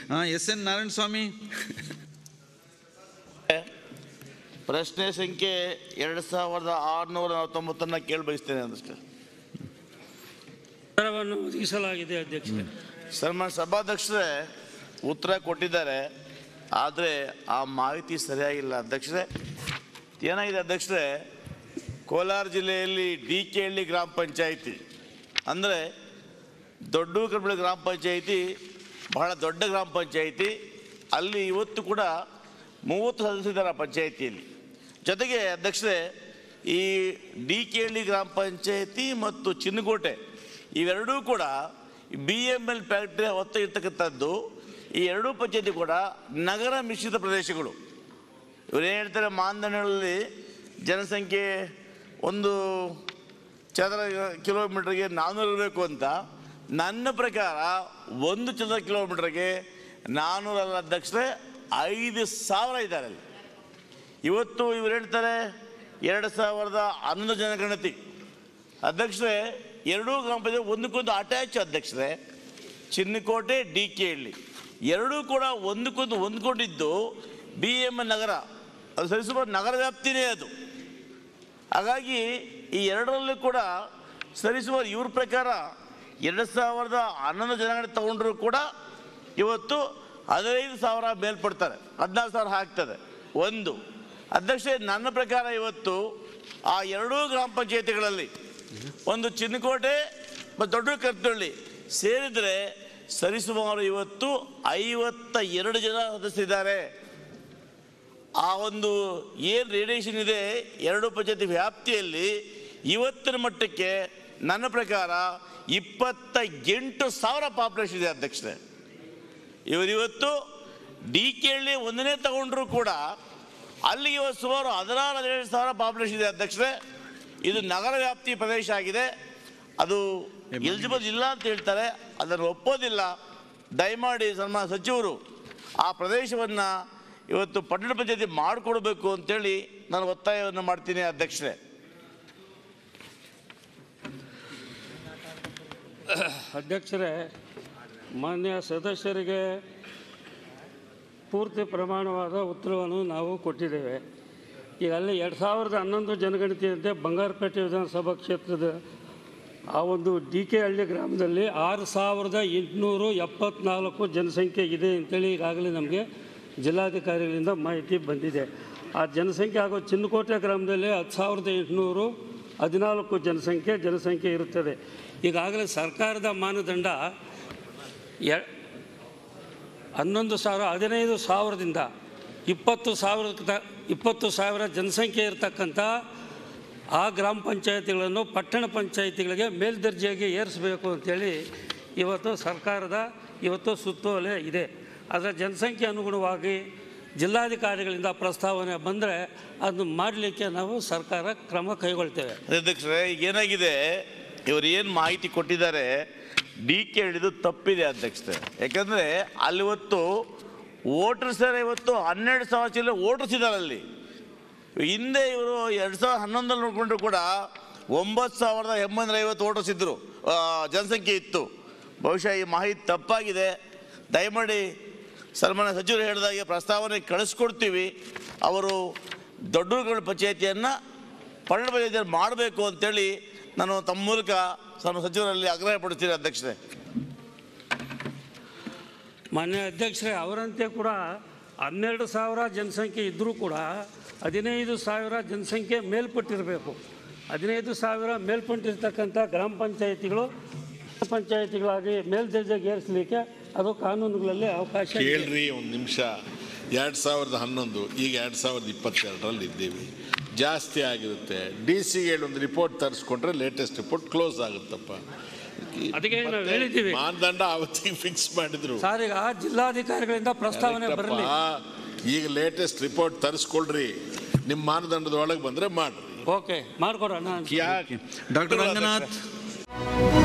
ಎಸ್.ಎನ್. ನಾರಾಯಣ ಸ್ವಾಮಿ. ಪ್ರಶ್ನೆ ಸಂಖ್ಯೆ 2649 ಕೇಳಿ ಬಯಸ್ತೇನೆ ಅದಕ್ಕೆ ಒದಗಿಸಲಾಗಿದೆ ಅಧ್ಯಕ್ಷರೇ. ಸನ್ಮಾನ್ಯ ಸಭಾಧ್ಯಕ್ಷರೇ ಉತ್ತರ ಕೊಟ್ಟಿದ್ದಾರೆ, ಆದರೆ ಆ ಮಾಹಿತಿ ಸರಿಯಾಗಿಲ್ಲ ಅಧ್ಯಕ್ಷರೇ. ಏನಾಗಿದೆ ಅಧ್ಯಕ್ಷರೇ, ಕೋಲಾರ ಜಿಲ್ಲೆಯಲ್ಲಿ ಡಿಕೆಹಳ್ಳಿ ಗ್ರಾಮ ಪಂಚಾಯಿತಿ ಅಂದರೆ ದೊಡ್ಡ ಗ್ರಾಮ ಪಂಚಾಯಿತಿ ಬಹಳ ದೊಡ್ಡ ಗ್ರಾಮ ಪಂಚಾಯಿತಿ. ಅಲ್ಲಿ ಇವತ್ತು ಕೂಡ 30 ಸದಸ್ಯರಿದ್ದಾರೆ ಆ ಪಂಚಾಯಿತಿಯಲ್ಲಿ. ಜೊತೆಗೆ ಅಧ್ಯಕ್ಷರೇ, ಈ ಡಿಕೆಹಳ್ಳಿ ಗ್ರಾಮ ಪಂಚಾಯಿತಿ ಮತ್ತು ಚಿನ್ನಕೋಟೆ ಇವೆರಡೂ ಕೂಡ BML ಫ್ಯಾಕ್ಟ್ರಿ ಹೊತ್ತ ಇರ್ತಕ್ಕಂಥದ್ದು. ಈ ಎರಡೂ ಪಂಚಾಯಿತಿ ಕೂಡ ನಗರ ಮಿಶ್ರಿತ ಪ್ರದೇಶಗಳು. ಇವರೇನು ಹೇಳ್ತಾರೆ, ಮಾನದಂಡಗಳಲ್ಲಿ ಜನಸಂಖ್ಯೆ 1 ಚದರ ಕಿಲೋಮೀಟರ್ಗೆ 400 ಇರಬೇಕು ಅಂತ. ನನ್ನ ಪ್ರಕಾರ 1 ಚದರ ಕಿಲೋಮೀಟರ್ಗೆ 400 ಅಲ್ಲ ಅಧ್ಯಕ್ಷರೇ, 5,000 ಇದ್ದಾರೆ ಅಲ್ಲಿ. ಇವತ್ತು ಇವರು ಹೇಳ್ತಾರೆ 2011 ಜನಗಣತಿ ಅಧ್ಯಕ್ಷರೇ. ಎರಡೂ ಗ್ರಾಮ ಪಂಚಾಯತ್ ಒಂದಕ್ಕೊಂದು ಅಟ್ಯಾಚ್ ಅಧ್ಯಕ್ಷರೇ. ಚಿನ್ನಕೋಟೆ ಡಿಕೆಹಳ್ಳಿ ಎರಡೂ ಕೂಡ ಒಂದಕ್ಕೊಂದು ಹೊಂದ್ಕೊಂಡಿದ್ದು BML ನಗರ, ಅದು ಸರಿಸುಮಾರು ನಗರ ವ್ಯಾಪ್ತಿನೇ ಅದು. ಹಾಗಾಗಿ ಈ ಎರಡರಲ್ಲೂ ಕೂಡ ಸರಿಸುಮಾರು ಇವ್ರ ಪ್ರಕಾರ 2011 ಜನಗಣತಿ ತಗೊಂಡ್ರು ಕೂಡ ಇವತ್ತು 15,000 ಮೇಲ್ಪಡ್ತಾರೆ, 14,000 ಆಗ್ತದೆ. ಒಂದು ಅಧ್ಯಕ್ಷೆ, ನನ್ನ ಪ್ರಕಾರ ಇವತ್ತು ಆ ಎರಡೂ ಗ್ರಾಮ ಪಂಚಾಯತಿಗಳಲ್ಲಿ ಒಂದು ಚಿನ್ನಕೋಟೆ ಮತ್ತು ದೊಡ್ಡ ಕರ್ತಳ್ಳಿ ಸೇರಿದರೆ ಸರಿಸುಮಾರು ಇವತ್ತು 52 ಜನ ಸದಸ್ಯರಿದ್ದಾರೆ. ಆ ಒಂದು ಏನು ರೇಡಿಯೇಷನ್ ಇದೆ ಎರಡೂ ಪಂಚಾಯತಿ ವ್ಯಾಪ್ತಿಯಲ್ಲಿ ಇವತ್ತಿನ ಮಟ್ಟಕ್ಕೆ ನನ್ನ ಪ್ರಕಾರ 28,000 ಪಾಪ್ಯುಲೇಷನ್ ಇದೆ ಅಧ್ಯಕ್ಷರೇ. ಇವತ್ತು ಡಿಕೆಹಳ್ಳಿ ಒಂದನೇ ತಗೊಂಡ್ರು ಕೂಡ ಅಲ್ಲಿಗೆ ಇವತ್ತು ಸುಮಾರು 16,000 ಪಾಪ್ಯುಲೇಷನ್ ಇದೆ ಅಧ್ಯಕ್ಷರೇ. ಇದು ನಗರ ವ್ಯಾಪ್ತಿ ಪ್ರದೇಶ ಆಗಿದೆ. ಅದು ಎಲಿಜಿಬಲ್ ಇಲ್ಲ ಅಂತ ಹೇಳ್ತಾರೆ, ಅದನ್ನು ಒಪ್ಪೋದಿಲ್ಲ. ದಯಮಾಡಿ ಸನ್ಮಾನ್ಯ ಸಚಿವರು ಆ ಪ್ರದೇಶವನ್ನು ಇವತ್ತು ಪಟ್ಟಣ ಪಂಚಾಯತಿ ಮಾಡಿಕೊಡ್ಬೇಕು ಅಂತೇಳಿ ನಾನು ಒತ್ತಾಯವನ್ನು ಮಾಡ್ತೀನಿ ಅಧ್ಯಕ್ಷರೇ. ಅಧ್ಯಕ್ಷರೇ, ಮಾನ್ಯ ಸದಸ್ಯರಿಗೆ ಪೂರ್ತಿ ಪ್ರಮಾಣವಾದ ಉತ್ತರವನ್ನು ನಾವು ಕೊಟ್ಟಿದ್ದೇವೆ. ಈಗ ಅಲ್ಲಿ 2011 ಜನಗಣತಿಯಂತೆ ಬಂಗಾರಪೇಟೆ ವಿಧಾನಸಭಾ ಕ್ಷೇತ್ರದ ಆ ಒಂದು ಡಿಕೆಹಳ್ಳಿ ಗ್ರಾಮದಲ್ಲಿ 6,874 ಜನಸಂಖ್ಯೆ ಇದೆ ಅಂತೇಳಿ ಈಗಾಗಲೇ ನಮಗೆ ಜಿಲ್ಲಾಧಿಕಾರಿಗಳಿಂದ ಮಾಹಿತಿ ಬಂದಿದೆ. ಆ ಜನಸಂಖ್ಯೆ ಹಾಗೂ ಚಿನ್ನಕೋಟೆ ಗ್ರಾಮದಲ್ಲಿ 10,814 ಜನಸಂಖ್ಯೆ ಇರುತ್ತದೆ. ಈಗಾಗಲೇ ಸರ್ಕಾರದ ಮಾನದಂಡ 15,000ದಿಂದ 20,000 ಜನಸಂಖ್ಯೆ ಇರತಕ್ಕಂಥ ಆ ಗ್ರಾಮ ಪಂಚಾಯತಿಗಳನ್ನು ಪಟ್ಟಣ ಪಂಚಾಯತಿಗಳಿಗೆ ಮೇಲ್ದರ್ಜೆಗೆ ಏರಿಸಬೇಕು ಅಂತೇಳಿ ಇವತ್ತು ಸರ್ಕಾರದ ಸುತ್ತೋಲೆ ಇದೆ. ಅದರ ಜನಸಂಖ್ಯೆ ಅನುಗುಣವಾಗಿ ಜಿಲ್ಲಾಧಿಕಾರಿಗಳಿಂದ ಪ್ರಸ್ತಾವನೆ ಬಂದರೆ ಅದನ್ನು ಮಾಡಲಿಕ್ಕೆ ನಾವು ಸರ್ಕಾರ ಕ್ರಮ ಕೈಗೊಳ್ತೇವೆ. ಅಧ್ಯಕ್ಷರೇ, ಏನಾಗಿದೆ, ಇವರು ಏನು ಮಾಹಿತಿ ಕೊಟ್ಟಿದ್ದಾರೆ ಡಿಕೆಹಳ್ಳಿದು ತಪ್ಪಿದೆ ಅಧ್ಯಕ್ಷರೇ. ಯಾಕಂದರೆ ಅಲ್ಲಿ ಇವತ್ತು ವೋಟರ್ಸ್ ಇವತ್ತು 12,000 ಚಿಲ್ಲರೆ ವೋಟರ್ಸ್ ಇದ್ದಾರೆ ಅಲ್ಲಿ. ಹಿಂದೆ ಇವರು 2011 ನೋಡಿಕೊಂಡ್ರು ಕೂಡ 9,850 ವೋಟರ್ಸ್ ಇದ್ದರು, ಜನಸಂಖ್ಯೆ ಇತ್ತು. ಬಹುಶಃ ಈ ಮಾಹಿತಿ ತಪ್ಪಾಗಿದೆ. ದಯಮಾಡಿ ಸನ್ಮಾನ್ಯ ಸಚಿವರು ಹೇಳಿದಾಗೆ ಪ್ರಸ್ತಾವನೆ ಕಳಿಸ್ಕೊಡ್ತೀವಿ. ಅವರು ದೊಡ್ಡ ಪಂಚಾಯತಿಯನ್ನು ಪಟ್ಟಣ ಪಂಚಾಯತಿಯನ್ನು ಮಾಡಬೇಕು ಅಂತೇಳಿ ನಾನು ತಮ್ಮ ಮೂಲಕ ಸಚಿವರಲ್ಲಿ ಆಗ್ರಹ ಪಡಿಸ್ತೀನಿ ಅಧ್ಯಕ್ಷರೇ. ಮಾನ್ಯ ಅಧ್ಯಕ್ಷರೇ, ಅವರಂತೆ ಕೂಡ 12,000 ಜನಸಂಖ್ಯೆ ಇದ್ದರೂ ಕೂಡ 15,000 ಜನಸಂಖ್ಯೆ ಮೇಲ್ಪಟ್ಟಿರಬೇಕು. 15,000 ಮೇಲ್ಪಟ್ಟಿರ್ತಕ್ಕಂಥ ಗ್ರಾಮ ಪಂಚಾಯತಿಗಳಾಗಿ ಮೇಲ್ದರ್ಜೆಗೆ ಏರಿಸಲಿಕ್ಕೆ ಅದು ಕಾನೂನುಗಳಲ್ಲಿ ಅವಕಾಶ. ಕೇಳ್ರಿ ಒಂದು ನಿಮಿಷ. 2011 ಈಗ 2022 ಇದ್ದೀವಿ, ಜಾಸ್ತಿ ಆಗಿರುತ್ತೆ. DC-ಗೆ ಒಂದು ರಿಪೋರ್ಟ್ ತರಿಸ್ಕೊಂಡ್ರೆ ಲೇಟೆಸ್ಟ್ ರಿಪೋರ್ಟ್ ಕ್ಲೋಸ್ ಆಗುತ್ತಪ್ಪ. ಅದಕ್ಕೆ ನಾವು ಹೇಳಿದ್ದೀವಿ, ಮಾನದಂಡ ಅವತ್ತಿಗೆ ಫಿಕ್ಸ್ ಮಾಡಿದ್ರು. ಸರ್, ಈಗ ಜಿಲ್ಲಾಧಿಕಾರಿಗಳಿಂದ ಪ್ರಸ್ತಾವನೆ ಬರಲಿ. ಈಗ ಲೇಟೆಸ್ಟ್ ರಿಪೋರ್ಟ್ ತರಿಸ್ಕೊಳ್ರಿ, ನಿಮ್ಮ ಮಾನದಂಡದ ಒಳಗೆ ಬಂದರೆ ಮಾಡ್ರಿ. ಓಕೆ, ಮಾಡ್ಕೊಡೋಣ. ಡಾಕ್ಟರ್ ರಂಗನಾಥ್.